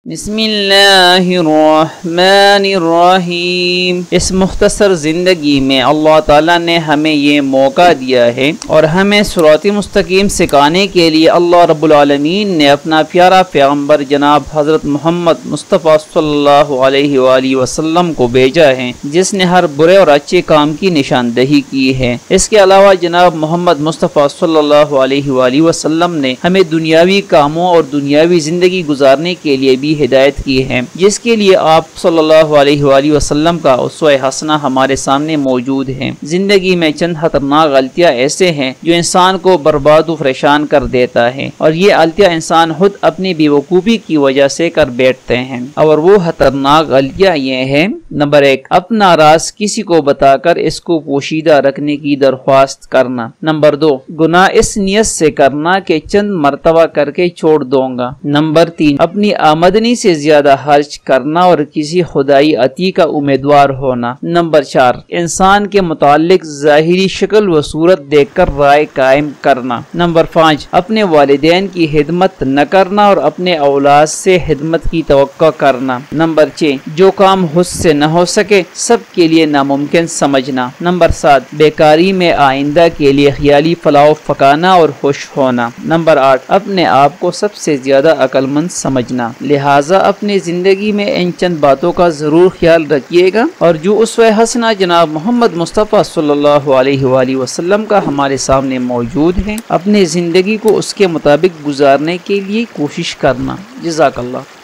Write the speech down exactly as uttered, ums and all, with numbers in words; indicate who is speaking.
Speaker 1: بسم اللہ الرحمن الرحیم۔ اس مختصر زندگی میں اللہ تعالیٰ نے ہمیں یہ موقع دیا ہے اور ہمیں صراط مستقیم سکھانے کے لیے اللہ رب العالمین نے اپنا پیارا پیغمبر جناب حضرت محمد مصطفیٰ صلی اللہ علیہ وآلہ وسلم کو بھیجا ہے، جس نے ہر برے اور اچھے کام کی نشاندہی کی ہے۔ اس کے علاوہ جناب محمد مصطفیٰ صلی اللہ علیہ وآلہ وسلم نے ہمیں دنیاوی کاموں اور دنیاوی زندگی گزارنے کے لیے بھی ہدایت کی ہے، جس کے لیے آپ صلی اللہ علیہ وآلہ وسلم کا اسوہ حسنہ ہمارے سامنے موجود ہے۔ زندگی میں چند خطرناک غلطیاں ایسے ہیں جو انسان کو برباد و پریشان کر دیتا ہے، اور یہ غلطیاں انسان خود اپنی بے وقوفی کی وجہ سے کر بیٹھتے ہیں، اور وہ خطرناک غلطیاں یہ ہیں: نمبر ایک، اپنا راز کسی کو بتا کر اس کو پوشیدہ رکھنے کی درخواست کرنا۔ نمبر دو، گناہ اس نیت سے کرنا کہ چند مرتبہ کر کے چھوڑ دوں گا۔ نمبر تین، اپنی آمدنی سے زیادہ خرچ کرنا اور کسی خدائی عطیہ کا امیدوار ہونا۔ نمبر چار، انسان کے متعلق ظاہری شکل و صورت دیکھ کر رائے قائم کرنا۔ نمبر پانچ، اپنے والدین کی خدمت نہ کرنا اور اپنے اولاد سے خدمت کی توقع کرنا۔ نمبر چھ، جو کام خود سے نہ ہو سکے سب کے لیے ناممکن سمجھنا۔ نمبر سات، بیکاری میں آئندہ کے لیے خیالی فلاح و پکانا اور خوش ہونا۔ نمبر آٹھ، اپنے آپ کو سب سے زیادہ عقل مند سمجھنا۔ لہٰذا اپنی زندگی میں ان چند باتوں کا ضرور خیال رکھیے گا، اور جو اسوہ حسنہ جناب محمد مصطفیٰ صلی اللہ علیہ وآلہ وسلم کا ہمارے سامنے موجود ہے، اپنی زندگی کو اس کے مطابق گزارنے کے لیے کوشش کرنا۔ جزاک اللہ۔